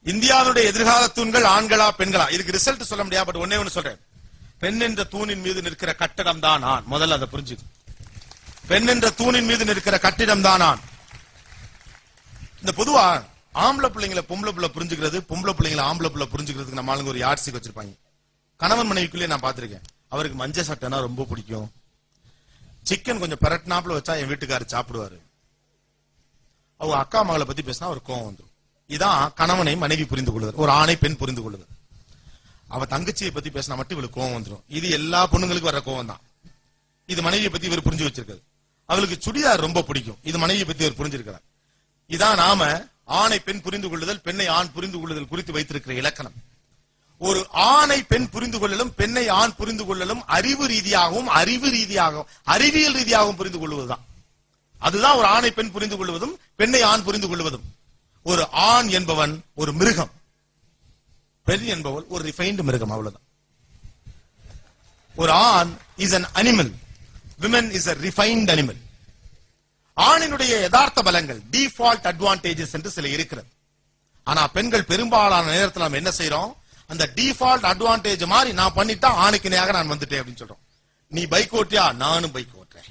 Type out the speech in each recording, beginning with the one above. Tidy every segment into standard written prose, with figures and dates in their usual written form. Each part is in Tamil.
இந்தியாவுடைய எதிர்கால தூண்கள் ஆண்களா பெண்களா? இதுக்கு ரிசல்ட் சொல்ல முடியாது. பட் ஒன்னே ஒன்னு சொல்றேன். பெண் என்ற தூணின் மீது நிற்கிற கட்டடம் தான் ஆண். முதல்ல அதை புரிஞ்சுக்க. பெண் என்ற தூணின் மீது நிற்கிற கட்டிடம் தான் ஆண். இந்த பொதுவா ஆம்பளை பிள்ளைங்களை பொம்பளை பிள்ளை புரிஞ்சுக்கிறது, பொம்பளை பிள்ளைங்களை ஆம்பளை பிள்ளை புரிஞ்சுக்கிறதுக்கு நம்ம ஆளுங்க ஒரு யாட்சிக்கு வச்சிருப்பாங்க. கணவன் மனைவிக்குள்ளே நான் பாத்திருக்கேன். அவருக்கு மஞ்சள் சட்டைனா ரொம்ப பிடிக்கும். சிக்கன் கொஞ்சம் பரட்டினாப்புல வச்சா என் வீட்டுக்காரர் சாப்பிடுவாரு. அவங்க அக்கா மகளை பத்தி பேசினா ஒரு கோவம் வந்துடும். இதான் கணவனை மனைவி புரிந்து கொள்ளுதல், ஒரு ஆணை பெண் புரிந்து கொள்ளுதல். அவ தங்கச்சியை பத்தி பேசினா மட்டும் இவளுக்கு கோவம் வந்துடும். இது எல்லா பொண்ணுங்களுக்கு வர கோவம் தான். இது மனைவியை பத்தி இவர் புரிஞ்சு வச்சிருக்காரு. அவளுக்கு சுடிதார் ரொம்ப பிடிக்கும். இது மனைவியை பத்தி இவர் புரிஞ்சிருக்கிறார். இதான் நாம ஆணை பெண் புரிந்து கொள்ளுதல், பெண்ணை ஆண் புரிந்து கொள்ளுதல் குறித்து வைத்திருக்கிற இலக்கணம். ஒரு ஆணை பெண் புரிந்து கொள்ளலும் பெண்ணை ஆண் புரிந்து கொள்ளலும் அறிவு ரீதியாகவும் அறிவியல் ரீதியாகவும் புரிந்து கொள்வதுதான். அதுதான் ஒரு ஆணை பெண் புரிந்து கொள்வதும் பெண்ணை ஆண் புரிந்து கொள்வதும். ஒரு ஆண் என்பவன் ஒரு மிருகம், பெண் என்பவள் ஒரு ரிஃபைன்டு மிருகம், அவ்வளவுதான். ஒரு ஆண் is an animal, women is a refined animal. ஆணினுடைய யதார்த்த பலங்கள் டிஃபால்ட் அட்வான்டேஜஸ் என்று சில இருக்கிறது. ஆனா பெண்கள் பெரும்பாலான நேரத்தில் நம்ம என்ன செய்யறோம், அந்த டிஃபால்ட் அட்வான்டேஜ் மாதிரி நான் பண்ணிட்டா ஆணுக்கு இணையாக நான் வந்துட்டேன் அப்படின்னு சொல்றோம். நீ பைக் ஓட்டியா, நானும் பைக் ஓட்டுறேன்.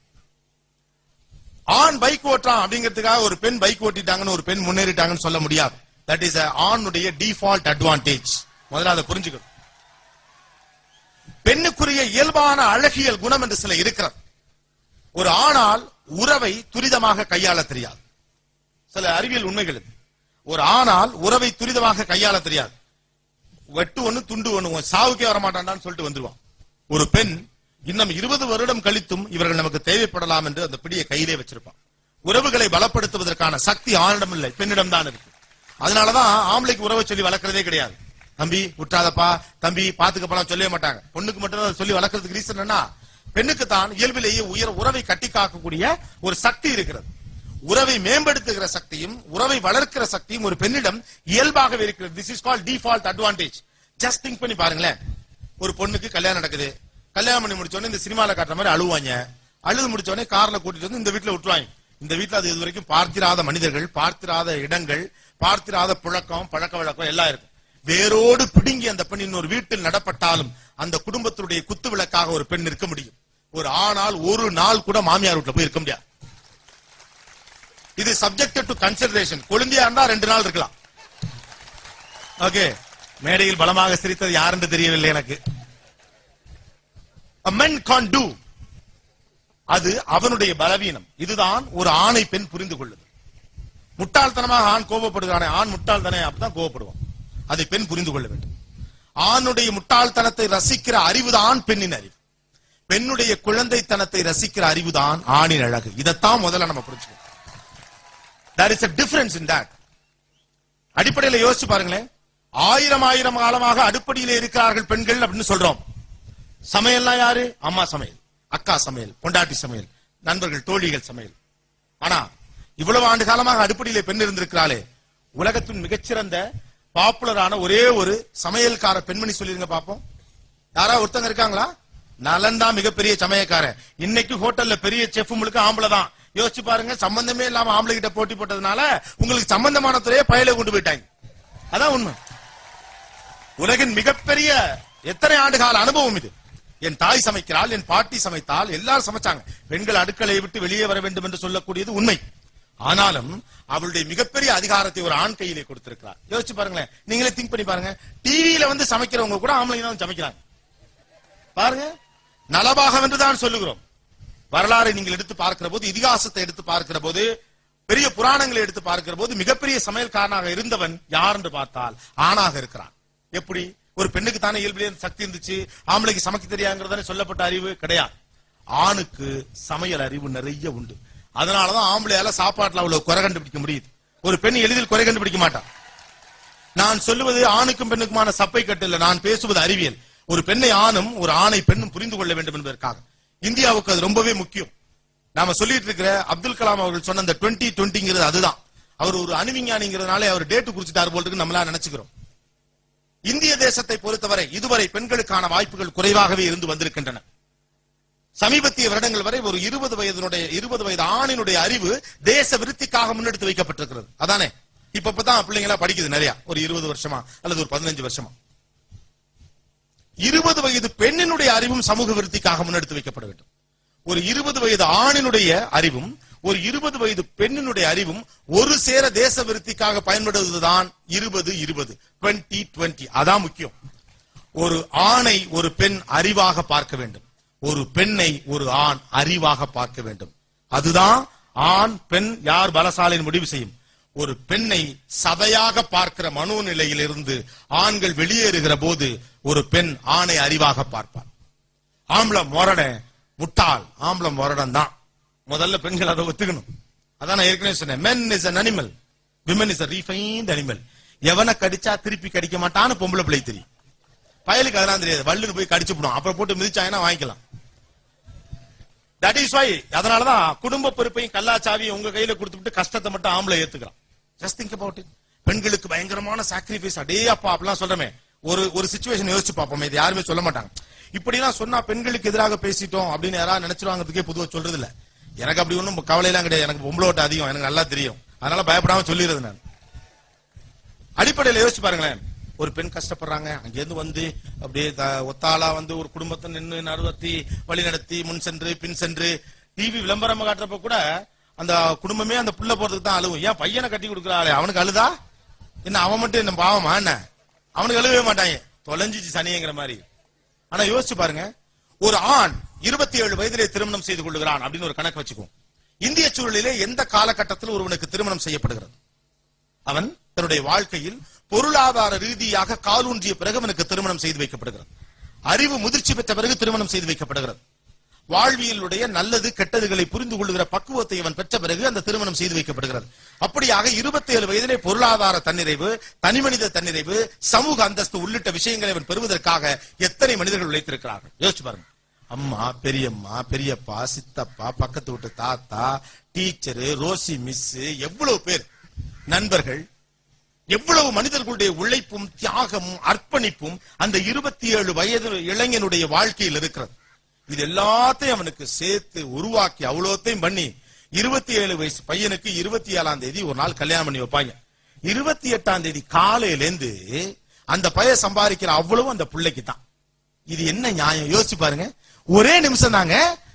ஆண் பைக் ஓட்டுறான் அப்படிங்கிறதுக்காக ஒரு பெண் பைக் ஓட்டிட்டாங்கன்னு ஒரு பெண் முன்னேறிட்டாங்கன்னு சொல்ல முடியாது. தட் இஸ் ஆணுடைய டிஃபால்ட் அட்வான்டேஜ். முதல்ல அதை புரிஞ்சுக்கணும். பெண்ணுக்குரிய இயல்பான அழகியல் குணம் என்று சில இருக்கிறது. ஒரு ஆணால் உறவை துரிதமாக கையாள தெரியாது. சில அறிவியல் உண்மைகள். ஒரு ஆணால் உறவை துரிதமாக கையாள தெரியாது. வெட்டு ஒண்ணு துண்டு ஒண்ணு, சாவுக்கே வரமாட்டான்னு சொல்லிட்டு வந்துருவான். ஒரு பெண் இன்னும் 20 வருடம் கழித்தும் இவர்கள் நமக்கு தேவைப்படலாம் என்று அந்த பிடியை கையிலே வச்சிருப்பான். உறவுகளை பலப்படுத்துவதற்கான சக்தி ஆணிடம் இல்லை, பெண்ணிடம் தான் இருக்கு. அதனாலதான் ஆம்பளைக்கு உறவை சொல்லி வளர்க்கறதே கிடையாது. தம்பி விட்டாதப்பா, தம்பி பாத்துக்கப்பலாம் சொல்லவே மாட்டாங்க. பொண்ணுக்கு மட்டும் சொல்லி வளர்க்கறதுக்கு ரீசன் என்ன, பெண்ணுக்கு தான் இயல்பிலேயே உறவை கட்டி காக்கக்கூடிய ஒரு சக்தி இருக்கிறது. உறவை மேம்படுத்துகிற சக்தியும் உறவை வளர்க்கிற சக்தியும் ஒரு பெண்ணிடம் இயல்பாகவே இருக்கிறது. This is called default advantage. Just think பண்ணி பாருங்களேன். ஒரு பொண்ணுக்கு கல்யாணம் நடக்குது. கல்யாணம் பண்ணி முடிச்சோடனே இந்த சினிமால காட்டுற மாதிரி அழுவாங்க. அழுது முடிச்சோடனே கார்ல கூட்டிட்டு வந்து இந்த வீட்டுல விட்டுருவாங்க. இந்த வீட்டுல அது இது வரைக்கும் பார்த்திராத மனிதர்கள், பார்த்திராத இடங்கள், பார்த்திராத புழக்கம், பழக்க வழக்கம் எல்லாம் இருக்கும். வேரோடு பிடுங்கி அந்த பெண் இன்னொரு வீட்டில் நடப்பட்டாலும் அந்த குடும்பத்தினுடைய குத்து விளக்காக ஒரு பெண் இருக்க முடியும். ஒரு ஆணால் ஒரு நாள் கூட மாமியார் வீட்டுல போய் இருக்க முடியாது. இது சப்ஜெக்ட் டு கன்சிடரேஷன். குழந்தையா இருந்தா 2 நாள் இருக்கலாம். ஓகே, மேடையில் பலமாக சிரித்தது யார் என்று தெரியவில்லை எனக்கு. A man can't do. அது அவனுடைய பலவீனம். இதுதான் ஒரு ஆணை பெண் புரிந்து கொள்ளுது. முட்டாள்தனமாக ஆண் கோபப்படுகிறானே, ஆண் முட்டாள் தானே, அப்படிதான் கோபப்படுவான். அதை பெண் புரிந்து கொள்ள வேண்டும். ஆணுடைய முட்டாள்தனத்தை ரசிக்கிற அறிவுதான் பெண்ணின் அறிவு. பெண்ணுடைய குழந்தைத்தனத்தை ரசிக்கிற அறிவுதான் ஆணின் அழகு. இதைத்தான் முதல்ல நம்ம புரிஞ்சுக்கணும். There is a difference in that. அடிப்படையில் யோசிச்சு பாருங்களேன். 1000 காலமாக அடுப்படியிலே இருக்கிறார்கள் பெண்கள் அப்படின்னு சொல்றோம். சமையல்லாம் யாரு? அம்மா சமையல், அக்கா சமையல், பொண்டாட்டி சமையல், நண்பர்கள் தோழிகள் சமையல். ஆனா இவ்வளவு ஆண்டு காலமாக அடுப்படியிலே பெண் இருந்திருக்கிறாளே, உலகத்தின் மிகச்சிறந்த பாப்புலரான ஒரே ஒரு சமையல்கார பெண்மணி சொல்லிருங்க பாப்போம். யாரா ஒருத்தங்க இருக்காங்களா? நலன் தான் மிகப்பெரிய சமையல்காரன். இன்னைக்கு ஹோட்டல்ல பெரிய செஃப் முழுக்க ஆம்பளை தான். யோசிச்சு பாருங்க. சம்பந்தமே இல்லாம ஆம்பளை கிட்ட போட்டி போட்டதுனால உங்களுக்கு சம்பந்தமான துறையே பயில கொண்டு போயிட்டாங்க. அதான் உண்மை. உலகின் மிகப்பெரிய எத்தனை ஆண்டு கால அனுபவம் இது. என் தாய் சமைக்கிறாள், என் பாட்டி சமைத்தால், எல்லாரும் சமைச்சாங்க. பெண்கள் அடுக்கலையை விட்டு வெளியே வர வேண்டும் என்று சொல்லக்கூடியது உண்மை. ஆனாலும் அவளுடைய மிகப்பெரிய அதிகாரத்தை ஒரு ஆண் கையிலே கொடுத்திருக்கிறார். யோசிச்சு பாருங்களேன். நீங்களே திங்க் பண்ணி பாருங்க. டிவியில வந்து சமைக்கிறவங்க கூட ஆம்பளை தான் சமைக்கிறாங்க. பாருங்க, நலபாகம் என்றுதான் சொல்லுகிறோம். வரலாறை நீங்கள் எடுத்து பார்க்கிற போது, இதிகாசத்தை எடுத்து பார்க்கிற போது, பெரிய புராணங்களை எடுத்து பார்க்கிற போது மிகப்பெரிய சமையல்காரனாக இருந்தவன் யார் என்று பார்த்தால் ஆணாக இருக்கிறான். எப்படி? ஒரு பெண்ணுக்கு தானே இயல்பிலே சக்தி இருந்துச்சு, ஆம்பளைக்கு சமைக்க தெரியாங்கிறதானே சொல்லப்பட்ட அறிவு கிடையாது. ஆணுக்கு சமையல் அறிவு நிறைய உண்டு. அதனாலதான் ஆம்பளையால சாப்பாட்டுல அவ்வளவு குறை கண்டுபிடிக்க முடியுது. ஒரு பெண் எளிதில் குறை கண்டுபிடிக்க மாட்டான். நான் சொல்லுவது ஆணுக்கும் பெண்ணுக்குமான சப்பை கட்டு இல்ல, நான் பேசுவது அறிவியல். ஒரு பெண்ணை ஆணும் ஒரு ஆணை பெண்ணும் புரிந்து கொள்ள வேண்டும் என்பதற்காக. இந்தியாவுக்கு அது ரொம்பவே முக்கியம். நாம சொல்லிட்டு இருக்கிற அப்துல் கலாம் அவர்கள் சொன்ன அந்த 2020 அதுதான். அவர் ஒரு அணுவிஞ்ஞானிங்கிறதுனால அவர் டேட்டு குறிச்சிட்டார் போல் இருக்கு நம்மளா நினைச்சுக்கிறோம். இந்திய தேசத்தை பொறுத்தவரை இதுவரை பெண்களுக்கான வாய்ப்புகள் குறைவாகவே இருந்து வந்திருக்கின்றன. சமீபத்திய வருடங்கள் வரை ஒரு 20 வயது ஆணினுடைய அறிவு தேச விருத்திக்காக முன்னெடுத்து வைக்கப்பட்டிருக்கிறது. அதானே இப்பதான் பிள்ளைங்களா படிக்குது நிறைய, ஒரு 20 வருஷமா அல்லது ஒரு 15 வருஷமா. 20 வயது பெண்ணினுடைய அறிவும் சமூக விருத்திக்காக முன்னெடுத்து வைக்கப்பட வேண்டும். ஒரு 20 வயது ஆணினுடைய அறிவும் ஒரு 20 வயது பெண்ணினுடைய அறிவும் ஒரு சேர தேச விருத்திக்காக பயன்படுவதுதான் 20-20 அதான் முக்கியம். ஒரு ஆணை ஒரு பெண் அறிவாக பார்க்க வேண்டும், ஒரு பெண்ணை ஒரு ஆண் அறிவாக பார்க்க வேண்டும். அதுதான் ஆண் பெண் யார் பலசாலின்னு முடிவு செய்யும். ஒரு பெண்ணை சதையாக பார்க்கிற மனோநிலையிலிருந்து ஆண்கள் வெளியேறுகிற போது ஒரு பெண் ஆணை அறிவாக பார்ப்பார். ஆம்பளை மொரட முட்டாள், ஆம்பளை மொரடன் தான். முதல்ல பெண்கள் அதை ஒத்துக்கணும். அதான் நான் ஏற்கனவே சொன்னேன், men is an animal, women is a refined animal. எவனை கடிச்சா திருப்பி கடிக்க மாட்டான்னு பொம்பளை பிள்ளை தெரியும். பயலுக்கு அதெல்லாம் தெரியாது, வள்ளுன்னு போய் கடிச்சு போடும், அப்புறம் போட்டு மிதிச்சாங்கன்னா வாங்கிக்கலாம். தட் இஸ் வை, அதனாலதான் குடும்ப பொறுப்பையும் கல்லாச்சாவியும் உங்க கையில கொடுத்துட்டு கஷ்டத்தை மட்டும் ஆம்பளை ஏத்துக்கிறான். Just think about it. பெண்களுக்கு பயங்கரமான சாக்ரிஃபைஸ், அடே அப்பா அப்படிலாம் சொல்றமே. ஒரு சிச்சுவேஷன் யோசிச்சு பார்ப்போம், இது யாருமே சொல்ல மாட்டாங்க. இப்படி எல்லாம் சொன்னா பெண்களுக்கு எதிராக பேசிட்டோம் அப்படின்னு யாராவது நினைச்சிருவாங்கிறதுக்கே பொதுவா சொல்றது இல்ல. எனக்கு அப்படி ஒண்ணும் கவலை எல்லாம் கிடையாது, எனக்கு பொம்பளை ஓட்ட அதிகம், எனக்கு நல்லா தெரியும், அதனால பயப்படாம சொல்லிடுறது. நான் அடிப்படையில யோசிச்சு பாருங்களேன், ஒரு பெண் கஷ்டப்படுறாங்க, அங்கிருந்து வந்து அப்படியே ஒத்தாளா வந்து ஒரு குடும்பத்தை நின்று நடுவத்தி வழி நடத்தி முன் சென்று பின் சென்று டிவி விளம்பரம் காட்டுறப்ப கூட அந்த குடும்பமே அந்த புள்ள போறதுக்கு தான் அழுவும். ஏன் பையனை கட்டி கொடுக்குறாளே அவனுக்கு அழுதா என்ன, அவன் மட்டும் என்ன பாவமா என்ன, அவனுக்கு அழுவே மாட்டாங்க, தொலைஞ்சிச்சு சனிங்கிற மாதிரி. ஆனா யோசிச்சு பாருங்க, ஒரு ஆண் 27 வயதிலே திருமணம் செய்து கொள்ளுகிறான் அப்படின்னு ஒரு கணக்கு வச்சுக்குவோம். இந்திய சூழலிலே எந்த காலகட்டத்தில் ஒருவனுக்கு திருமணம் செய்யப்படுகிறது? அவன் தன்னுடைய வாழ்க்கையில் பொருளாதார ரீதியாக காலூன்றிய பிறகு அவனுக்கு திருமணம் செய்து வைக்கப்படுகிறது. அறிவு முதிர்ச்சி பெற்ற பிறகு திருமணம் செய்து வைக்கப்படுகிறது. வாழ்வியலுடைய நல்லது கெட்டதுகளை புரிந்து கொள்ளுகிற பக்குவத்தை அவன் பெற்ற பிறகு அந்த திருமணம் செய்து வைக்கப்படுகிறது. அப்படியாக 27 வயதிலே பொருளாதார தன்னிறைவு, தனிமனித தன்னிறைவு, சமூக அந்தஸ்து உள்ளிட்ட விஷயங்களை அவன் பெறுவதற்காக எத்தனை மனிதர்கள் உழைத்திருக்கிறார்கள் யோசிச்சு பாருங்க. அம்மா, பெரியம்மா, பெரியப்பா, சித்தப்பா, பக்கத்து வீட்டு தாத்தா, டீச்சரு, ரோசி மிஸ், எவ்வளவு பேர், நண்பர்கள், எவ்வளவு மனிதர்களுடைய உழைப்பும் தியாகமும் அர்ப்பணிப்பும் அந்த 27 வயது இளைஞனுடைய வாழ்க்கையில் இருக்கிறது. இது எல்லாத்தையும் அவனுக்கு சேர்த்து உருவாக்கி அவ்வளோத்தையும் பண்ணி 27 வயசு பையனுக்கு 27ஆம் தேதி ஒரு நாள் கல்யாணம் பண்ணி வைப்பாங்க. 28ஆம் தேதி காலையிலேருந்து அந்த பையன் சம்பாதிக்கிற அவ்வளவு அந்த பிள்ளைக்கு தான். இது என்ன நியாயம் யோசிச்சு பாருங்க. ஒரே நிமிஷம் தாங்க,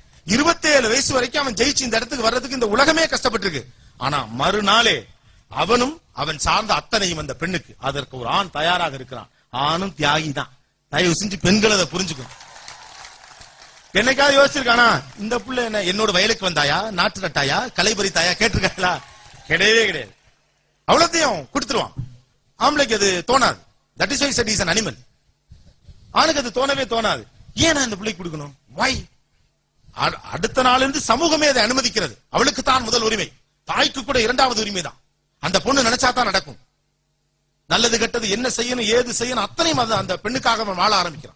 27 வயசு வரைக்கும் அவன் ஜெயிச்சு இந்த இடத்துக்கு வர்றதுக்கு இந்த உலகமே கஷ்டப்பட்டு இருக்கு. ஆனா மறுநாளே அவனும் அவன் சார்ந்த அத்தனையும் அந்த பெண்ணுக்கு, அதற்கு ஒரு ஆண் தயாராக இருக்கிறான். ஆணும் தியாகி தான். தயவு செஞ்சு பெண்கள் அதை புரிஞ்சுக்கணும். என்னைக்காவது யோசிச்சிருக்கானா, இந்த புள்ள என்ன என்னோட வயலுக்கு வந்தாயா, நாட்டு நட்டாயா, களை பறித்தாயா கேட்டிருக்காங்களா? கிடையவே கிடையாது. அவ்வளோத்தையும் கொடுத்துருவான். ஆம்பளைக்கு அது தோணாது. That is why said is an animal. ஆணுக்கு அது தோணவே தோணாது. ஏன் நான் இந்த பிள்ளைக்கு கொடுக்கணும்? வை? அடுத்த நாள் இருந்து சமூகமே அதை அனுமதிக்கிறது. அவளுக்கு தான் முதல் உரிமை, தாய்க்கு கூட 2வது உரிமை தான். அந்த பொண்ணு நினைச்சா தான் நடக்கும். நல்லது கெட்டது என்ன செய்யணும் ஏது செய்யணும் அத்தனையும் அந்த பெண்ணுக்காக அவன் வாழ ஆரம்பிக்கிறான்.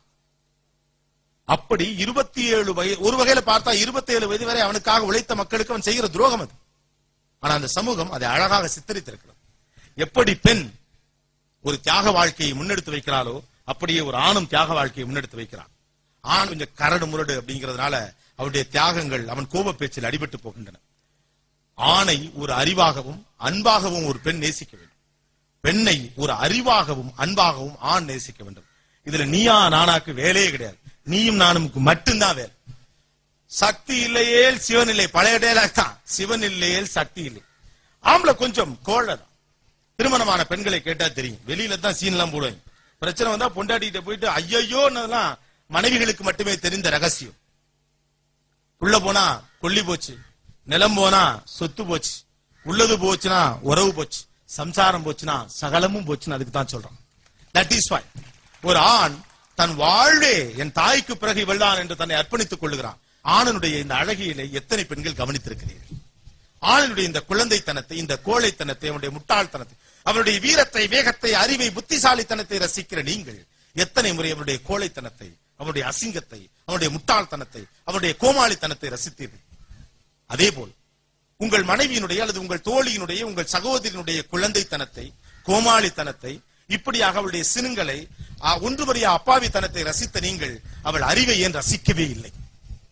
அப்படி 27 வயது, ஒரு வகையில பார்த்தா 27 வயது வரை அவனுக்காக உழைத்த மக்களுக்கு அவன் செய்கிற துரோகம் அது. ஆனா அந்த சமூகம் அதை அழகாக சித்தரித்திருக்கிறது. எப்படி பெண் ஒரு தியாக வாழ்க்கையை முன்னெடுத்து வைக்கிறாளோ அப்படியே ஒரு ஆணும் தியாக வாழ்க்கையை முன்னெடுத்து வைக்கிறான். ஆண் கொஞ்சம் கரடு முரடு அப்படிங்கிறதுனால அவருடைய தியாகங்கள் அவன் கோப பேச்சில் அடிபட்டு போகின்றன. ஆணை ஒரு அறிவாகவும் அன்பாகவும் ஒரு பெண் நேசிக்க வேண்டும். பெண்ணை ஒரு அறிவாகவும் அன்பாகவும் ஆண் நேசிக்க வேண்டும். இதுல நீயா நானாக்கு வேலையே கிடையாது. நீயும் நானுக்கு மட்டும்தான் வேலை. சக்தி இல்லையேல் சிவன் இல்லை, பழைய டேலாக் தான். சிவன் இல்லையேல் சக்தி இல்லை. ஆம்பளை கொஞ்சம் கோழதான். திருமணமான பெண்களை கேட்டா தெரியும், வெளியில தான் சீன் எல்லாம் போடுவாங்க. பிரச்சனை வந்தா பொண்டாட்டிகிட்ட போயிட்டு ஐயோன்னதெல்லாம் மனைவிகளுக்கு மட்டுமே தெரிந்த ரகசியம். உள்ள போனா கொல்லி போச்சு, நிலம் போனா சொத்து போச்சு, உள்ளது போச்சுன்னா உறவு போச்சு, சம்சாரம் போச்சுன்னா சகலமும் போச்சுன்னு அதுக்கு தான் சொல்றான். தட் இஸ் வை ஒரு ஆண் தன் வாழ்வே என் தாய்க்கு பிறகு இவள்தான் என்று தன்னை அர்ப்பணித்துக் கொள்ளுகிறான். ஆணனுடைய இந்த அழகியலை எத்தனை பெண்கள் கவனித்திருக்கிறீர்கள்? ஆணனுடைய இந்த குழந்தைத்தனத்தை, இந்த கோழைத்தனத்தை, அவனுடைய முட்டாள்தனத்தை, அவனுடைய வீரத்தை, வேகத்தை, அறிவை, புத்திசாலித்தனத்தை ரசிக்கிற நீங்கள் எத்தனை முறை அவனுடைய கோழைத்தனத்தை, அவனுடைய அசிங்கத்தை, அவனுடைய முட்டாள்தனத்தை, அவனுடைய கோமாளித்தனத்தை ரசித்தீர்கள்? அதே போல் உங்கள் மனைவியினுடைய அல்லது உங்கள் தோழியினுடைய, உங்கள் சகோதரியினுடைய குழந்தைத்தனத்தை, கோமாளித்தனத்தை, இப்படியாக அவளுடைய சினுங்களை, ஒன்றுமறியா அப்பாவித்தனத்தை ரசித்த நீங்கள் அவள் அறிவை ஏன் ரசிக்கவே இல்லை?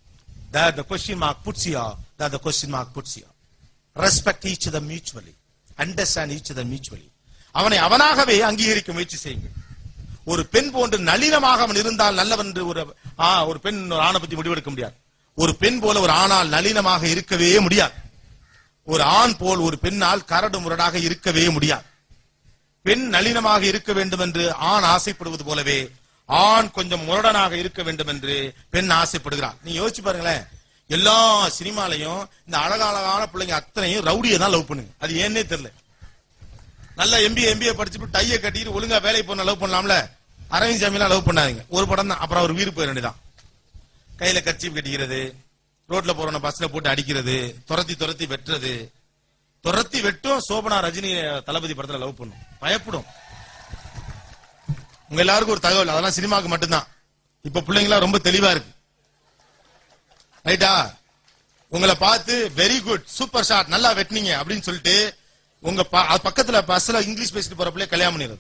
The question mark puts you. The question mark puts you. Respect each other mutually. Understand each other mutually. அவனை அவனாகவே அங்கீகரிக்க முயற்சி செய்யுங்கள். ஒரு பெண் போன்று நளினமாக அவன் இருந்தால் நல்லவன் என்று ஒரு பெண் ஒரு ஆணை பத்தி முடிவெடுக்க முடியாது. ஒரு பெண் போல ஒரு ஆணால் நளினமாக இருக்கவே முடியாது. ஒரு ஆண் போல் ஒரு பெண்ணால் கரடு முரடாக இருக்கவே முடியாது. பெண் நளினமாக இருக்க வேண்டும் என்று ஆண் ஆசைப்படுவது போலவே ஆண் கொஞ்சம் முரடனாக இருக்க வேண்டும் என்று பெண் ஆசைப்படுகிறார். நீ யோசிச்சு பாருங்களேன், எல்லா சினிமாலையும் இந்த அழகான பிள்ளைங்க அத்தனையும் ரவுடியை தான் லவ் பண்ணுங்க. அது ஏன்னே தெரியல. நல்லா எம்பிஏ படிச்சுட்டு டைய கட்டிட்டு ஒழுங்கா வேலைக்கு போன லவ் பண்ணலாம்ல. அரவிந்த் சாமியெல்லாம் லவ் பண்ணாதீங்க, ஒரு படம் தான். அப்புறம் அவர் வீடு போயிட வேண்டியதான். கையில கர்ச்சீப் கட்டிக்கிறது, ரோட்ல போறவன பஸ்ல போட்டு அடிக்கிறது, துரத்தி வெட்டுறது. துரத்தி வெட்டும் சோபனா ரஜினி தளபதி படத்துல லவ் பண்ணும், பயப்படும். உங்க எல்லாருக்கும் ஒரு தகவல், அதெல்லாம் சினிமாவுக்கு மட்டும்தான். இப்ப பிள்ளைங்களா ரொம்ப தெளிவா இருக்கு, ரைட்டா? உங்களை பார்த்து வெரி குட் சூப்பர் ஷாட் நல்லா வெட்டினீங்க அப்படின்னு சொல்லிட்டு உங்க பக்கத்துல பஸ்ல இங்கிலீஷ் பேசிட்டு போற பிள்ளை கல்யாணம் பண்ணிடுறது.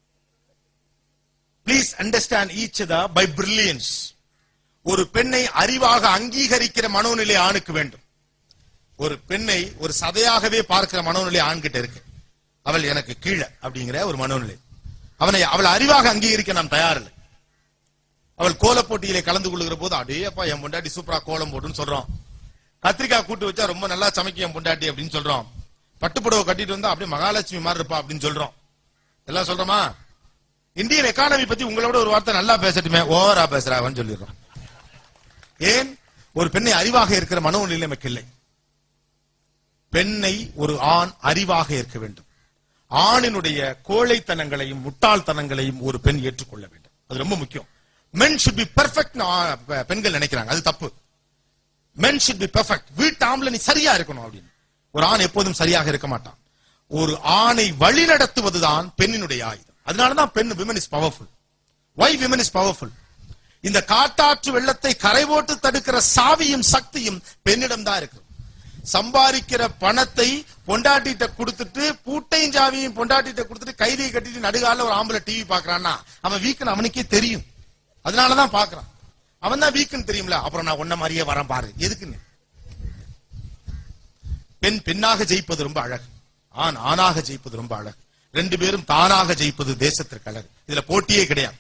Please understand each other by brilliance. ஒரு பெண்ணை அறிவாக அங்கீகரிக்கிற மனோநிலை ஆணுக்கு வேண்டும். ஒரு பெண்ணை ஒரு சதையாகவே பார்க்கிற மனோநிலை ஆண்கிட்ட இருக்கு. அவள் எனக்கு கீழே அப்படிங்கிற ஒரு மனோநிலை. அவளை அறிவாக அங்கீகரிக்க நாம் தயாரில்லை. அவள் கோல போட்டியிலே கலந்து கொள்ளுகிற போது அடேப்பா என் பொண்டாட்டி சூப்பரா கோலம் போட்டுன்னு சொல்றோம். கத்திரிக்காய் கூட்டு வச்சா ரொம்ப நல்லா சமைக்க என் பொண்டாட்டி அப்படின்னு சொல்றோம். பட்டுப்புடவை கட்டிட்டு வந்தா அப்படியே மகாலட்சுமி மாதிரி இருப்பா அப்படின்னு சொல்றோம். எல்லாம் சொல்றோமா? இந்தியன் எக்கானமி பத்தி உங்களோட ஒரு வார்த்தை நல்லா பேசட்டுமே, ஓவரா பேசுறாங்கன்னு சொல்லிடுறோம். ஏன்? ஒரு பெண்ணை அறிவாக இருக்கிற மனோநிலை நமக்கு இல்லை. பெண்ணை ஒரு ஆண் அறிவாக இருக்க வேண்டும். ஆணினுடைய கோழைத்தனங்களையும் முட்டாள்தனங்களையும் ஒரு பெண் ஏற்றுக்கொள்ள வேண்டும். அது ரொம்ப முக்கியம். men should be perfect பெண்கள் நினைக்கிறாங்க, அது தப்பு. men should be perfect. வீட்டு ஆம்பளை நீ சரியா இருக்கணும் அப்படின்னு. ஒரு ஆண் எப்போதும் சரியாக இருக்க மாட்டான். ஒரு ஆணை வழி நடத்துவதுதான் பெண்ணினுடைய ஆயுதம். அதனாலதான் பெண் women is powerful. why women is powerful? இந்த காட்டாற்று வெள்ளத்தை கரை போட்டு தடுக்கிற சாவியும் சக்தியும் பெண்ணிடம் தான் இருக்கு. சம்பாதிக்கிற பணத்தை பொண்டாட்டிட்ட கொடுத்துட்டு பூட்டையும் சாவியும் பொண்டாட்டிட்ட கொடுத்துட்டு கைதியை கட்டிட்டு நடுகால ஒரு ஆம்பளை டிவி பாக்குறான்னா அவன் வீக்குன்னு அவனுக்கே தெரியும். அதனாலதான் பாக்குறான். அவன் தான் வீக்குன்னு தெரியும்ல. அப்புறம் நான் ஒன்ன மாதிரியே வரேன் பாரு, எதுக்குன்னு. பெண் பெண்ணாக ஜெயிப்பது ரொம்ப அழகு, ஆண் ஆணாக ஜெயிப்பது ரொம்ப அழகு. ரெண்டு பேரும் தானாக ஜெயிப்பது தேசத்திற்கு அழகு. இதுல போட்டியே கிடையாது.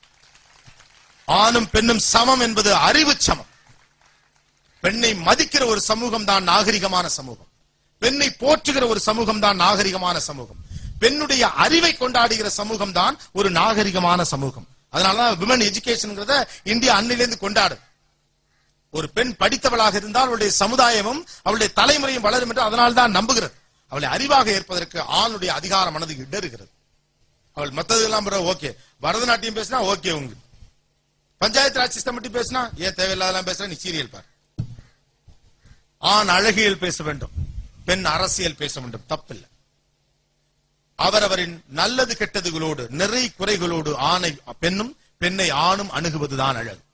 ஆணும் பெண்ணும் சமம் என்பது அறிவு சமம். பெண்ணை மதிக்கிற ஒரு சமூகம் தான் நாகரிகமான சமூகம். பெண்ணை போற்றுகிற ஒரு சமூகம் தான் நாகரிகமான சமூகம். பெண்ணுடைய அறிவை கொண்டாடுகிற சமூகம் தான் ஒரு நாகரிகமான சமூகம். அதனாலதான் விமன் எஜுகேஷன்ங்கிறத இந்தியா அன்னிலிருந்து கொண்டாடு. ஒரு பெண் படித்தவளாக இருந்தால் அவளுடைய சமுதாயமும் அவளுடைய தலைமுறையும் வளரும் என்று அதனால்தான் நம்புகிறது. அவளை அறிவாக ஏற்பதற்கு ஆணுடைய அதிகார மனது இடறுகிறது. அவள் மற்றதெல்லாம் ஓகே, பரதநாட்டியம் பேசினா ஓகே, உங்க பஞ்சாயத்து ராஜ் சிஸ்டம் பற்றி பேசினா ஏன் தேவையில்லாதெல்லாம் பேசுற, நீ சீரியல் பாரு. ஆண் அழகியல் பேச வேண்டும், பெண் அரசியல் பேச வேண்டும், தப்பில்லை. அவரவரின் நல்லது கெட்டதுகளோடு நிறை குறைகளோடு ஆணை பெண்ணும் பெண்ணை ஆணும் அணுகுவதுதான் அழகு.